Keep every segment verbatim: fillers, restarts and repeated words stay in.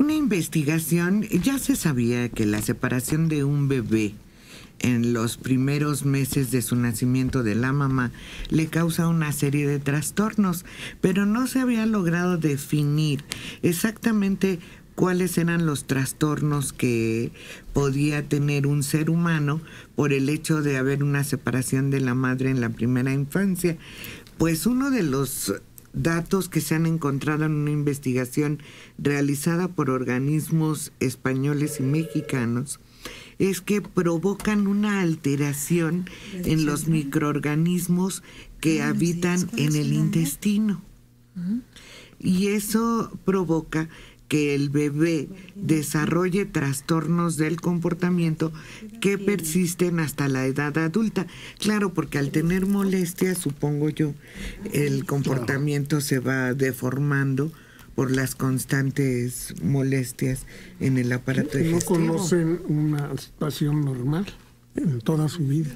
una investigación, ya se sabía que la separación de un bebé en los primeros meses de su nacimiento de la mamá le causa una serie de trastornos, pero no se había logrado definir exactamente cuáles eran los trastornos que podía tener un ser humano por el hecho de haber una separación de la madre en la primera infancia. Pues uno de los datos que se han encontrado en una investigación realizada por organismos españoles y mexicanos es que provocan una alteración en los microorganismos que habitan en el intestino. Y eso provoca que el bebé desarrolle trastornos del comportamiento que persisten hasta la edad adulta. Claro, porque al tener molestias, supongo yo, el comportamiento se va deformando por las constantes molestias en el aparato digestivo. No conocen una situación normal en toda su vida.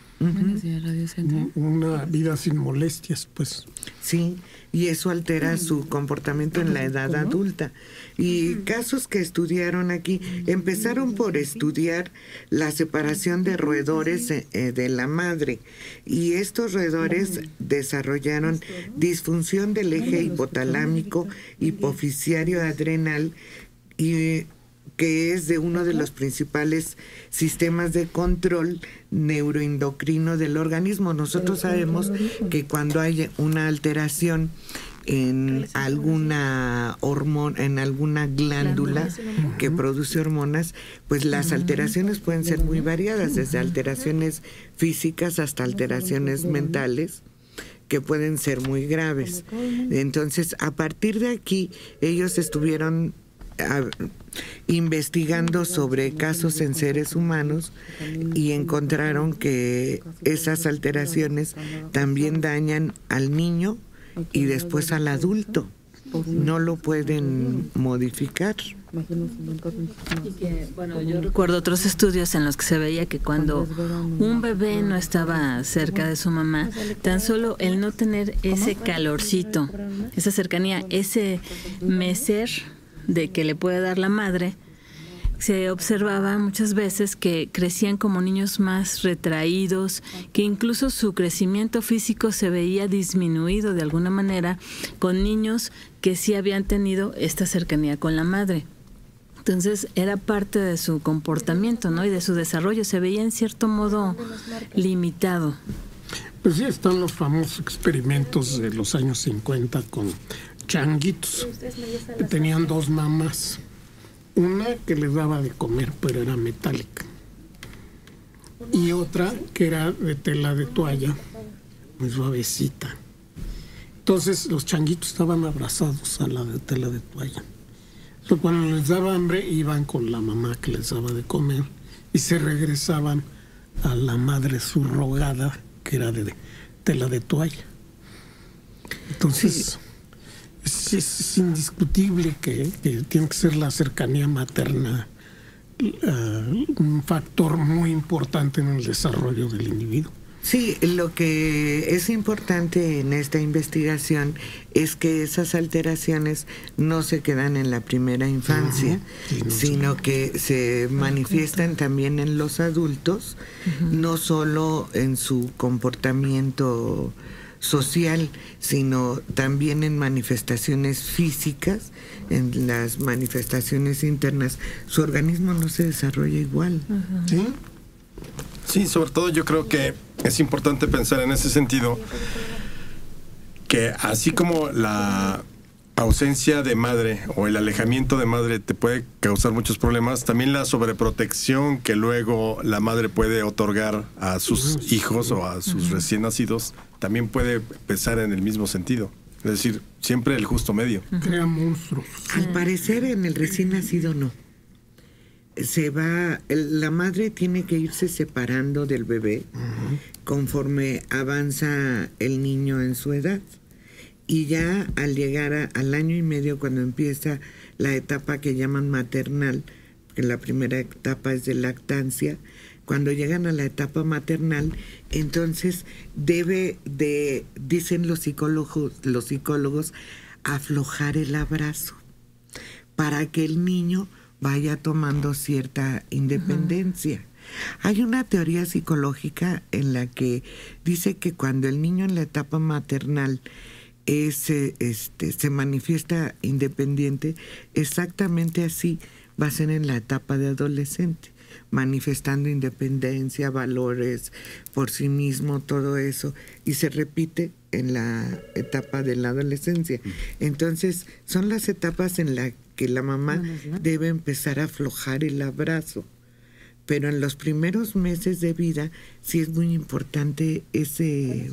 Uh-huh. Una vida sin molestias, pues. Sí, y eso altera su comportamiento en la edad adulta. Y casos que estudiaron aquí, empezaron por estudiar la separación de roedores eh, de la madre, y estos roedores desarrollaron disfunción del eje hipotalámico hipoficiario adrenal, y que es de uno de los principales sistemas de control neuroendocrino del organismo. Nosotros sabemos que cuando hay una alteración en alguna hormona, en alguna glándula que produce hormonas, pues las alteraciones pueden ser muy variadas, desde alteraciones físicas hasta alteraciones mentales, que pueden ser muy graves. Entonces, a partir de aquí, ellos estuvieron A, investigando sobre casos en seres humanos y encontraron que esas alteraciones también dañan al niño y después al adulto. No lo pueden modificar. Bueno, yo recuerdo otros estudios en los que se veía que cuando un bebé no estaba cerca de su mamá, tan solo el no tener ese calorcito, esa cercanía, ese mecer de que le puede dar la madre, se observaba muchas veces que crecían como niños más retraídos, que incluso su crecimiento físico se veía disminuido de alguna manera con niños que sí habían tenido esta cercanía con la madre. Entonces era parte de su comportamiento, ¿no? Y de su desarrollo, se veía en cierto modo limitado. Pues sí, están los famosos experimentos de los años cincuenta con changuitos que tenían dos mamás, una que les daba de comer pero era metálica y otra que era de tela de toalla, muy suavecita. Entonces los changuitos estaban abrazados a la de tela de toalla. Entonces, cuando les daba hambre iban con la mamá que les daba de comer y se regresaban a la madre subrogada que era de tela de toalla. Entonces sí. Es, es indiscutible que, que tiene que ser la cercanía materna uh, un factor muy importante en el desarrollo del individuo. Sí, lo que es importante en esta investigación es que esas alteraciones no se quedan en la primera infancia, uh-huh. sí, no sino sé. que se manifiestan también en los adultos, uh-huh. no solo en su comportamiento social, sino también en manifestaciones físicas, en las manifestaciones internas. Su organismo no se desarrolla igual. Uh-huh. ¿Sí? Sí, sobre todo yo creo que es importante pensar en ese sentido que así como la ausencia de madre o el alejamiento de madre te puede causar muchos problemas, también la sobreprotección que luego la madre puede otorgar a sus uh-huh. hijos o a sus uh-huh. recién nacidos también puede pesar en el mismo sentido. Es decir, siempre el justo medio. Uh-huh. Crea monstruos. Al parecer en el recién nacido no. Se va, la madre tiene que irse separando del bebé uh-huh. conforme avanza el niño en su edad. Y ya al llegar a, al año y medio, cuando empieza la etapa que llaman maternal, que la primera etapa es de lactancia, cuando llegan a la etapa maternal, entonces debe de, dicen los psicólogos, los psicólogos, aflojar el abrazo, para que el niño vaya tomando cierta independencia. Uh-huh. Hay una teoría psicológica en la que dice que cuando el niño en la etapa maternal es, este, se manifiesta independiente, exactamente así va a ser en la etapa de adolescente, manifestando independencia, valores por sí mismo, todo eso, y se repite en la etapa de la adolescencia. Entonces, son las etapas en las que la mamá debe empezar a aflojar el abrazo. Pero en los primeros meses de vida sí es muy importante ese,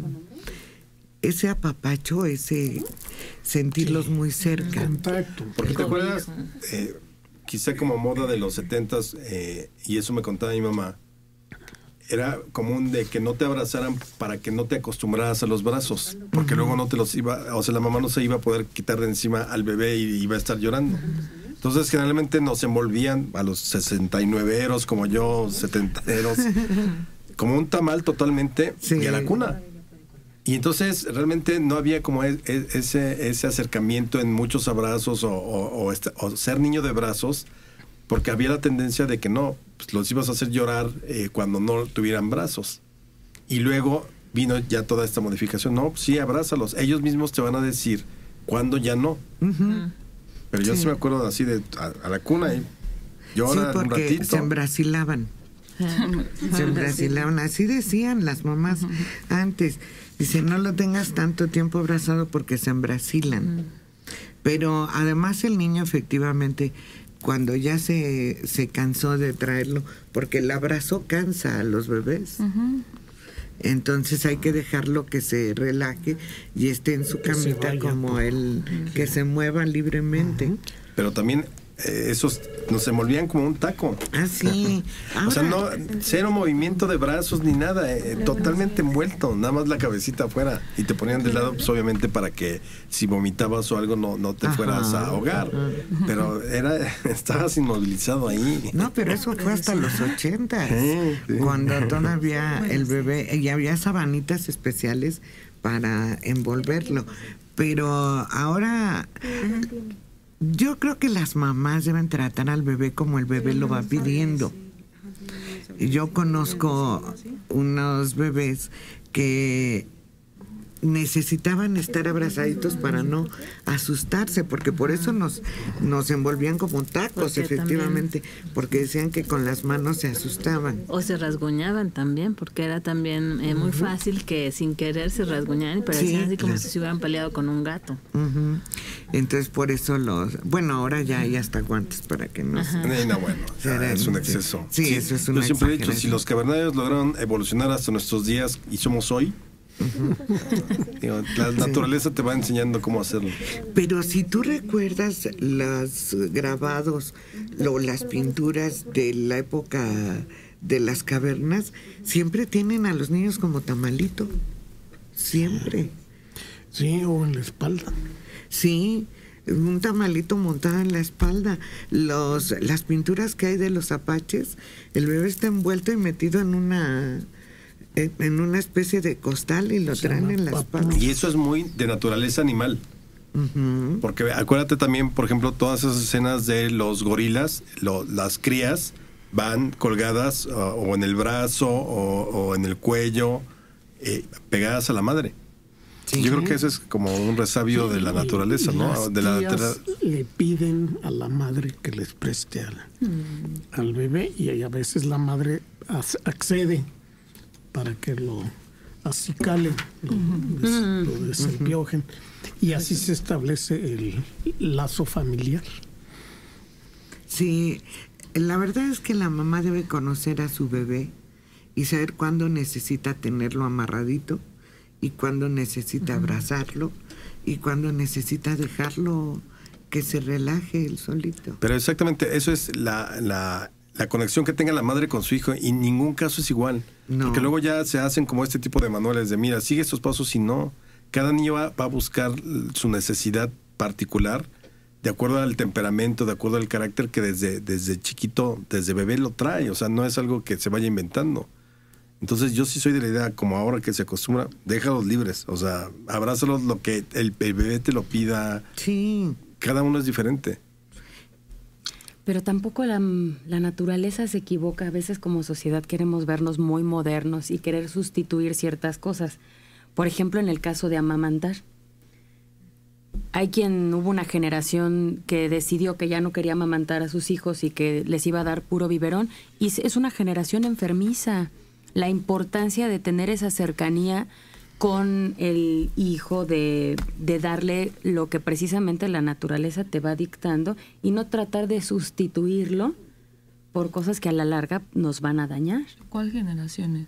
ese apapacho, ese sentirlos sí, muy cerca. Contacto. Porque te acuerdas, eh, quizá como moda de los setentas, eh, y eso me contaba mi mamá, era común de que no te abrazaran para que no te acostumbraras a los brazos, porque uh-huh. luego no te los iba, o sea, la mamá no se iba a poder quitar de encima al bebé y iba a estar llorando. Entonces, generalmente nos envolvían a los sesenta y nueve eros, como yo, setenta eros, como un tamal totalmente, sí. y a la cuna. Y entonces, realmente no había como ese, ese acercamiento en muchos abrazos o, o, o, esta, o ser niño de brazos, porque había la tendencia de que no, pues los ibas a hacer llorar eh, cuando no tuvieran brazos. Y luego vino ya toda esta modificación. No, pues sí, abrázalos. Ellos mismos te van a decir cuándo ya no. Uh-huh. Pero yo sí. sí me acuerdo así de a, a la cuna y llora sí, un ratito. porque se embrasilaban. se embrasilaban. Así decían las mamás uh-huh. antes. Dice, no lo tengas tanto tiempo abrazado porque se embrasilan. Uh-huh. Pero además el niño efectivamente, cuando ya se, se cansó de traerlo, porque el abrazo cansa a los bebés. Uh-huh. Entonces hay que dejarlo que se relaje y esté en su camita como él, que se mueva libremente. Uh-huh. Pero también eh, esos nos envolvían como un taco. Ah, sí. Ahora, o sea, no, cero movimiento de brazos ni nada, eh, totalmente envuelto, nada más la cabecita afuera. Y te ponían de lado, pues obviamente para que si vomitabas o algo no, no te ajá, fueras a ahogar. Ajá. Pero era, estabas inmovilizado ahí. No, pero eso fue hasta los ochentas, sí, sí. cuando todavía el bebé, y había sabanitas especiales para envolverlo. Pero ahora... Yo creo que las mamás deben tratar al bebé como el bebé lo va pidiendo. Yo conozco unos bebés que necesitaban estar abrazaditos para no asustarse, porque por eso nos, nos envolvían como tacos, porque efectivamente, también, porque decían que con las manos se asustaban. O se rasguñaban también, porque era también eh, muy uh-huh. fácil que sin querer se rasguñaran y parecían sí, así como claro. si se hubieran peleado con un gato. Uh-huh. Entonces por eso los... Bueno, ahora ya hay hasta guantes para que no... Uh-huh. Se... No, bueno, ya es un exceso. Sí, sí, eso es una Yo siempre he dicho, si los cavernarios lograron evolucionar hasta nuestros días y somos hoy, uh-huh. digo, la naturaleza sí. te va enseñando cómo hacerlo. Pero si tú recuerdas los grabados o las pinturas de la época de las cavernas, siempre tienen a los niños como tamalito. Siempre. Sí, o en la espalda. Sí, un tamalito montado en la espalda. Los, las pinturas que hay de los apaches, el bebé está envuelto y metido en una... en una especie de costal y lo traen en la espalda. Y eso es muy de naturaleza animal. Uh-huh. Porque acuérdate también, por ejemplo, todas esas escenas de los gorilas, lo, las crías van colgadas uh, o en el brazo o, o en el cuello, eh, pegadas a la madre. Sí. Yo creo que eso es como un resabio sí, de la naturaleza, ¿no? Las de la tías le piden a la madre que les preste al, mm. al bebé y a veces la madre accede para que lo acicale, lo, uh-huh. lo desempiojuen. Y así se establece el lazo familiar. Sí, la verdad es que la mamá debe conocer a su bebé y saber cuándo necesita tenerlo amarradito y cuándo necesita uh-huh. abrazarlo y cuándo necesita dejarlo que se relaje él solito. Pero exactamente, eso es la... la la conexión que tenga la madre con su hijo, y en ningún caso es igual. No. Porque luego ya se hacen como este tipo de manuales de, mira, sigue estos pasos y no. Cada niño va, va a buscar su necesidad particular de acuerdo al temperamento, de acuerdo al carácter que desde, desde chiquito, desde bebé lo trae. O sea, no es algo que se vaya inventando. Entonces yo sí soy de la idea, como ahora que se acostumbra, déjalos libres. O sea, abrázalos lo que el, el bebé te lo pida. Sí. Cada uno es diferente. Pero tampoco la, la naturaleza se equivoca. A veces como sociedad queremos vernos muy modernos y querer sustituir ciertas cosas. Por ejemplo, en el caso de amamantar. Hay quien, hubo una generación que decidió que ya no quería amamantar a sus hijos y que les iba a dar puro biberón. Y es una generación enfermiza. La importancia de tener esa cercanía con el hijo, de, de darle lo que precisamente la naturaleza te va dictando y no tratar de sustituirlo por cosas que a la larga nos van a dañar. ¿Cuál generaciones?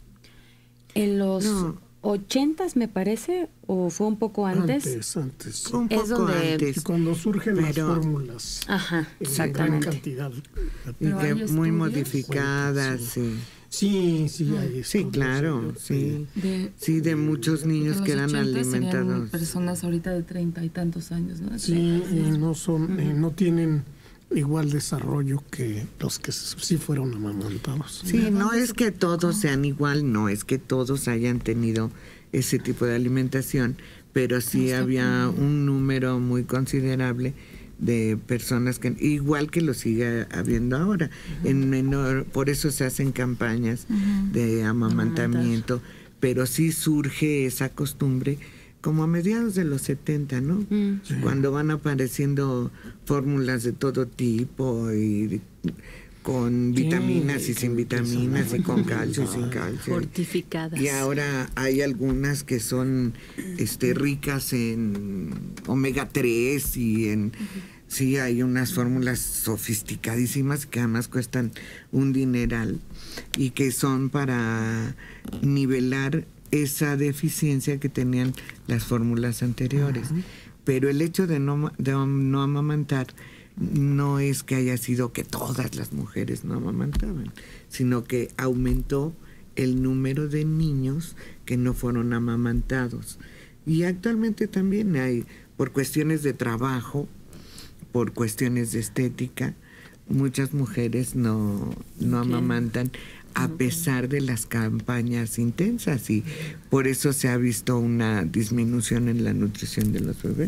En los No. ochentas, me parece, o fue un poco antes. Antes, antes. sí. Un Es poco donde- antes. Y cuando surgen las Pero- fórmulas Ajá, en gran exactamente. cantidad. Y Pero que hay muy estudios. modificadas, sí. Sí, sí, hay Sí, estudios, claro, yo- sí. De, Sí, de muchos niños porque que los eran ochenta serían alimentados. personas ahorita de treinta y tantos años, ¿no? De Sí, treinta, y no son, eh, no tienen igual desarrollo que los que s- sí fueron amamantados. Sí, no es que todos sean igual, no es que todos hayan tenido ese tipo de alimentación, pero sí había un número muy considerable de personas que, igual que lo sigue habiendo ahora, en menor, por eso se hacen campañas de amamantamiento, pero sí surge esa costumbre como a mediados de los setenta, ¿no? Mm. Cuando van apareciendo fórmulas de todo tipo y con Sí, vitaminas y que sin vitaminas y con calcio y sin calcio. Fortificadas. Y ahora hay algunas que son este ricas en omega tres y en sí hay unas fórmulas sofisticadísimas que además cuestan un dineral y que son para nivelar esa deficiencia que tenían las fórmulas anteriores. Pero el hecho de no, de no amamantar no es que haya sido que todas las mujeres no amamantaban, sino que aumentó el número de niños que no fueron amamantados. Y actualmente también hay, por cuestiones de trabajo, por cuestiones de estética, muchas mujeres no, no amamantan a pesar de las campañas intensas, y por eso se ha visto una disminución en la nutrición de los bebés.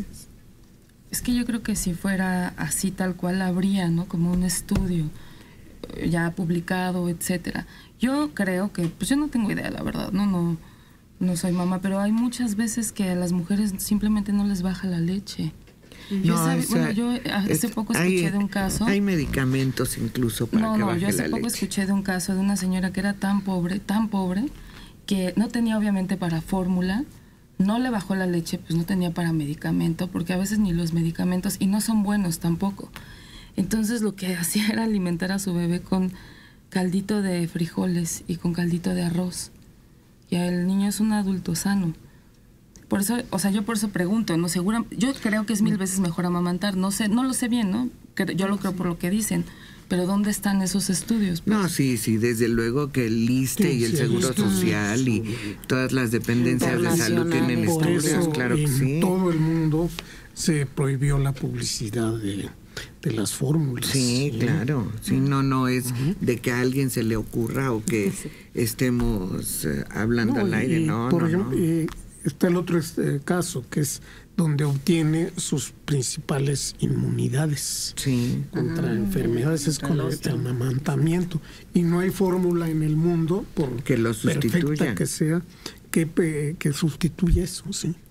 Es que yo creo que si fuera así tal cual habría, ¿no? Como un estudio eh, ya publicado, etcétera. Yo creo que, pues yo no tengo idea, la verdad, no, no, no soy mamá, pero hay muchas veces que a las mujeres simplemente no les baja la leche. Yo, No, sabe- esa- bueno, yo hace es- poco escuché hay- de un caso. Hay medicamentos incluso para No, que no, baje yo hace la poco leche. escuché de un caso de una señora que era tan pobre, tan pobre, que no tenía obviamente para fórmula, no le bajó la leche, pues no tenía para medicamento, porque a veces ni los medicamentos, y no son buenos tampoco. Entonces lo que hacía era alimentar a su bebé con caldito de frijoles y con caldito de arroz. Y el niño es un adulto sano. Por eso, o sea, yo por eso pregunto, ¿no? Segura, yo creo que es mil veces mejor amamantar, no sé, no lo sé bien, ¿no? Que yo lo creo por lo que dicen, pero ¿dónde están esos estudios? Pues, No, sí, sí, desde luego que el ISSSTE Sí, y el sí, Seguro estudios. Social y todas las dependencias de salud tienen Internacionales. Por estudios, eso claro que en sí. todo el mundo se prohibió la publicidad de, de las fórmulas. Sí, claro. Sí, no, no es de que a alguien se le ocurra o que estemos eh, hablando No, al aire, y, no, por no, ejemplo, no. y está el otro este, caso, que es donde obtiene sus principales inmunidades Sí. contra enfermedades, es con el amamantamiento. Y no hay fórmula en el mundo, por Que lo sustituya. perfecta que sea, que, pe- que sustituya eso, sí.